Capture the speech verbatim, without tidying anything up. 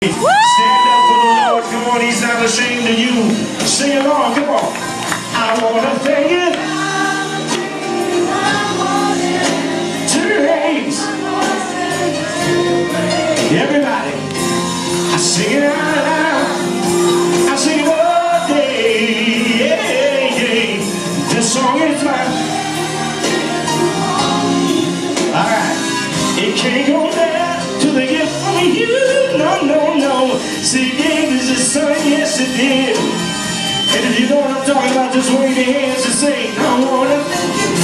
Stand up for the Lord, come on, he's not ashamed of you. Sing along, come on. I want to thank you. To praise. Everybody, I sing it out loud. I sing it all day. Yeah, yeah. This song is mine. Alright, it can't go down to the gift from you. No, no, no. See, he gave us his son, yes it did. And if you know what I'm talking about, just wave your hands and say, I wanna thank you.